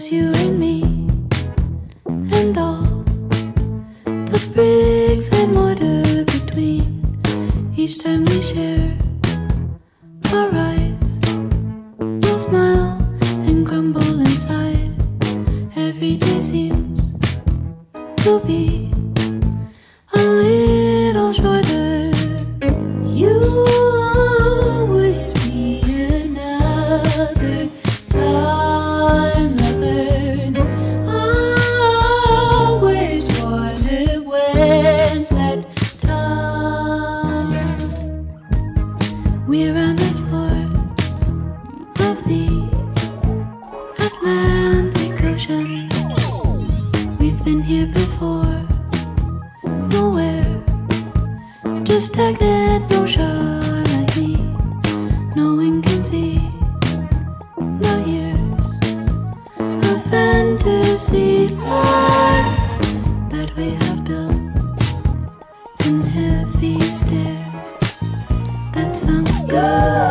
just you and me, and all the bricks and mortar between. Each time we share our eyes, we'll smile and crumble inside. Every day seems to be a little shorter. You always be another time lover. I always wonder when's that time. We're on the floor of the Atlantic Ocean. We've been here before, nowhere, just stagnant motion like me. No one can see the years of fantasy life that we have built in heavy stairs that some girl